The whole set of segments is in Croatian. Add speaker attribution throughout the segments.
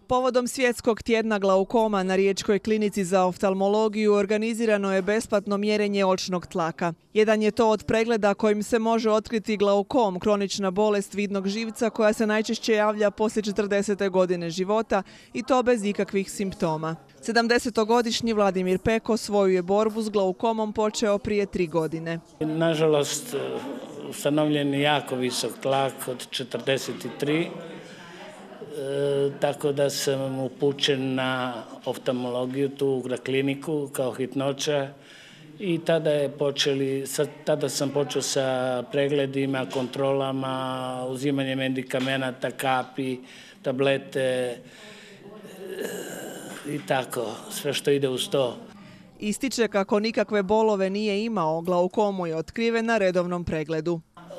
Speaker 1: Povodom Svjetskog tjedna glaukoma na Riječkoj klinici za oftalmologiju organizirano je besplatno mjerenje očnog tlaka. Jedan je to od pregleda kojim se može otkriti glaukom, kronična bolest vidnog živca koja se najčešće javlja poslije 40. godine života i to bez ikakvih simptoma. 70-godišnji Vladimir Peko svoju je borbu s glaukomom počeo prije 3 godine.
Speaker 2: Nažalost, ustanovljen je jako visok tlak od 43, tako da sam upućen na oftalmologiju tu na kliniku kao hitnoća i tada sam počeo sa pregledima, kontrolama, uzimanjem medikamenata, kapi, tablete i tako, sve što ide uz to.
Speaker 1: Ističe kako bolove nije imao, glaukomu je otkriven na redovnom pregledu.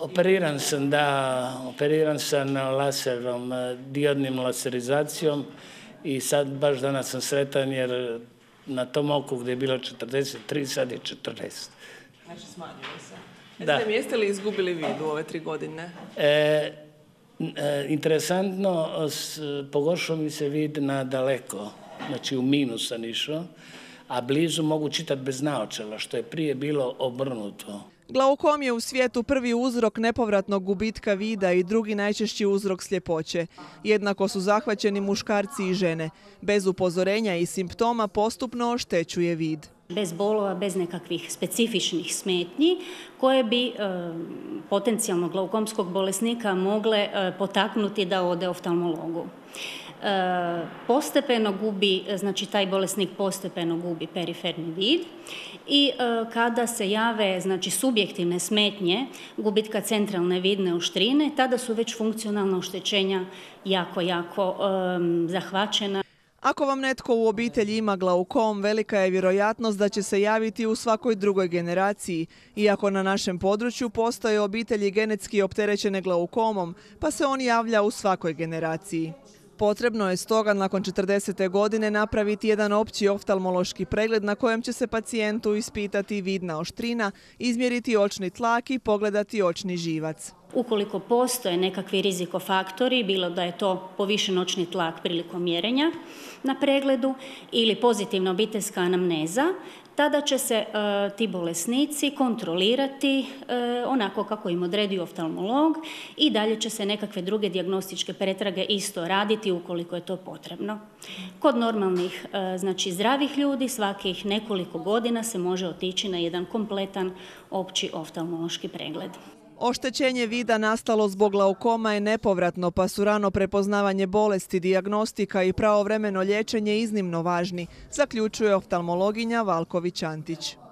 Speaker 2: Operiran sam laserom, diodnim laserizacijom i sad baš danas sam sretan jer na tom oku gdje je bilo 43, sad je 40.
Speaker 1: Znači smanjilo se. Da. Jeste li izgubili vid u ove 3 godine?
Speaker 2: Interesantno, pogoršao mi se vid na daleko, znači u minus sam išao, a blizu mogu čitati bez naočala, što je prije bilo obrnuto.
Speaker 1: Glaukom je u svijetu prvi uzrok nepovratnog gubitka vida i drugi najčešći uzrok sljepoće. Jednako su zahvaćeni muškarci i žene. Bez upozorenja i simptoma postupno oštećuje vid.
Speaker 3: Bez bolova, bez nekakvih specifičnih smetnji koje bi potencijalno glaukomskog bolesnika mogle potaknuti da ode oftalmologu. Postepeno gubi, znači taj bolesnik postepeno gubi periferni vid i kada se jave znači subjektivne smetnje gubitka centralne vidne oštrine, tada su već funkcionalna oštećenja jako zahvaćena.
Speaker 1: Ako vam netko u obitelji ima glaukom, velika je vjerojatnost da će se javiti u svakoj drugoj generaciji. Iako na našem području postoje obitelji genetski opterećene glaukomom, pa se on javlja u svakoj generaciji. Potrebno je stoga nakon 40. godine napraviti jedan opći oftalmološki pregled na kojem će se pacijentu ispitati vidna oštrina, izmjeriti očni tlak i pogledati očni živac.
Speaker 3: Ukoliko postoje nekakvi rizikofaktori, bilo da je to povišen očni tlak prilikom mjerenja na pregledu ili pozitivna obiteljska anamneza, tada će se ti bolesnici kontrolirati onako kako im odredi oftalmolog i dalje će se nekakve druge dijagnostičke pretrage isto raditi ukoliko je to potrebno. Kod normalnih, znači zdravih ljudi, svakih nekoliko godina se može otići na jedan kompletan opći oftalmološki pregled.
Speaker 1: Oštećenje vida nastalo zbog glaukoma je nepovratno, pa su rano prepoznavanje bolesti, dijagnostika i pravovremeno liječenje iznimno važni, zaključuje oftalmologinja Valković Antić.